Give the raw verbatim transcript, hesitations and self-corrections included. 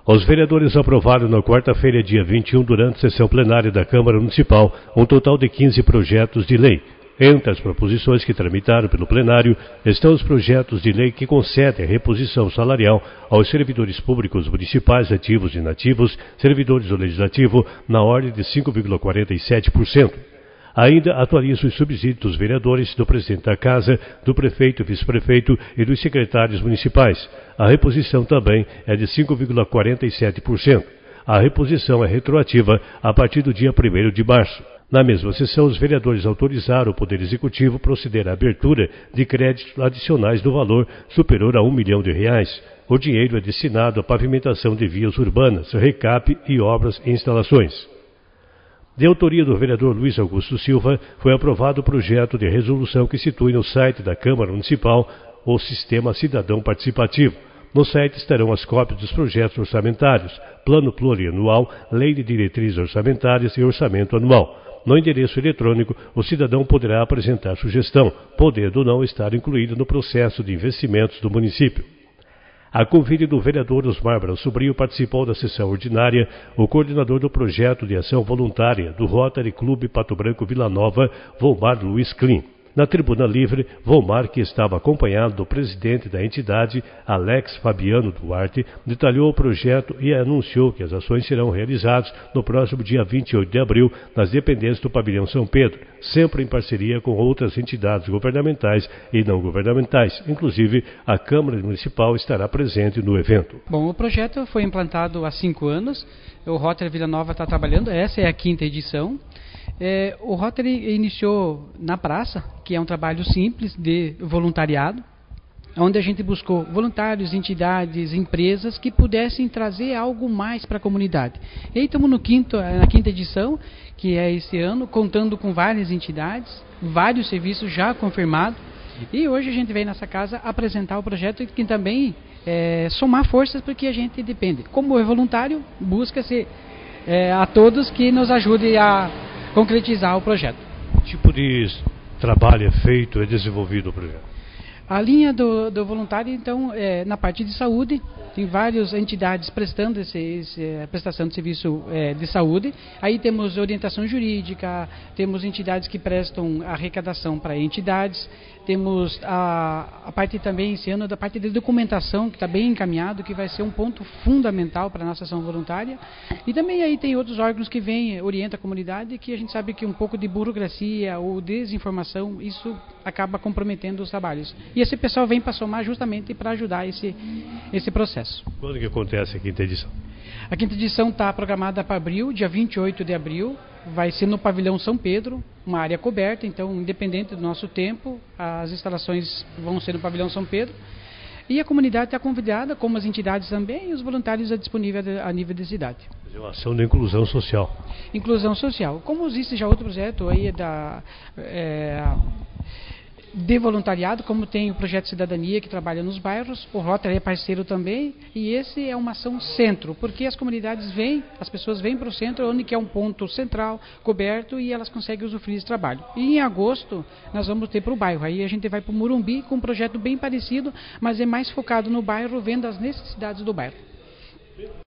Os vereadores aprovaram na quarta-feira, dia vinte e um, durante a sessão plenária da Câmara Municipal, um total de quinze projetos de lei. Entre as proposições que tramitaram pelo plenário estão os projetos de lei que concedem a reposição salarial aos servidores públicos municipais ativos e inativos, servidores do Legislativo, na ordem de cinco vírgula quarenta e sete por cento. Ainda atualiza os subsídios dos vereadores, do presidente da Casa, do prefeito, vice-prefeito e dos secretários municipais. A reposição também é de cinco vírgula quarenta e sete por cento. A reposição é retroativa a partir do dia primeiro de março. Na mesma sessão, os vereadores autorizaram o Poder Executivo proceder à abertura de créditos adicionais do valor superior a um milhão de reais. O dinheiro é destinado à pavimentação de vias urbanas, recap e obras e instalações. De autoria do vereador Luiz Augusto Silva, foi aprovado o projeto de resolução que institui no site da Câmara Municipal o Sistema Cidadão Participativo. No site estarão as cópias dos projetos orçamentários, Plano Plurianual, Lei de Diretrizes Orçamentárias e Orçamento Anual. No endereço eletrônico, o cidadão poderá apresentar sugestão, podendo ou não estar incluído no processo de investimentos do município. A convite do vereador Osmar Brão Sobrinho participou da sessão ordinária o coordenador do projeto de ação voluntária do Rotary Clube Pato Branco Vila Nova, Volmar Luiz Klein. Na tribuna livre, Volmar, que estava acompanhado do presidente da entidade, Alex Fabiano Duarte, detalhou o projeto e anunciou que as ações serão realizadas no próximo dia vinte e oito de abril nas dependências do Pavilhão São Pedro, sempre em parceria com outras entidades governamentais e não governamentais. Inclusive, a Câmara Municipal estará presente no evento. Bom, o projeto foi implantado há cinco anos, o Rotary Vila Nova está trabalhando, essa é a quinta edição. É, o Rotary iniciou na praça, que é um trabalho simples de voluntariado, onde a gente buscou voluntários, entidades, empresas que pudessem trazer algo mais para a comunidade. E aí estamos no quinto, na quinta edição, que é esse ano, contando com várias entidades, vários serviços já confirmados. E hoje a gente vem nessa casa apresentar o projeto que também é, somar forças, porque a gente depende. Como é voluntário, busca-se é, a todos que nos ajudem a concretizar o projeto. Que tipo de trabalho é feito, é desenvolvido o projeto? A linha do, do voluntário, então, é na parte de saúde, tem várias entidades prestando esse, esse, a prestação de serviço é, de saúde. Aí temos orientação jurídica, temos entidades que prestam arrecadação para entidades, temos a, a parte também, esse ano, da parte de documentação, que está bem encaminhado, que vai ser um ponto fundamental para a nossa ação voluntária. E também aí tem outros órgãos que vêm, orientam a comunidade, que a gente sabe que um pouco de burocracia ou desinformação, isso acaba comprometendo os trabalhos. E esse pessoal vem para somar justamente para ajudar esse, esse processo. Quando que acontece a quinta edição? A quinta edição está programada para abril, dia vinte e oito de abril, vai ser no Pavilhão São Pedro, uma área coberta, então independente do nosso tempo, as instalações vão ser no Pavilhão São Pedro. E a comunidade está convidada, como as entidades também, e os voluntários é disponível a nível de cidade. É uma ação de inclusão social. Inclusão social. Como existe já outro projeto aí da... É, de voluntariado, como tem o Projeto Cidadania, que trabalha nos bairros, o Rotary é parceiro também, e esse é uma ação centro, porque as comunidades vêm, as pessoas vêm para o centro, onde que é um ponto central, coberto, e elas conseguem usufruir desse trabalho. E em agosto, nós vamos ter para o bairro, aí a gente vai para o Morumbi, com um projeto bem parecido, mas é mais focado no bairro, vendo as necessidades do bairro.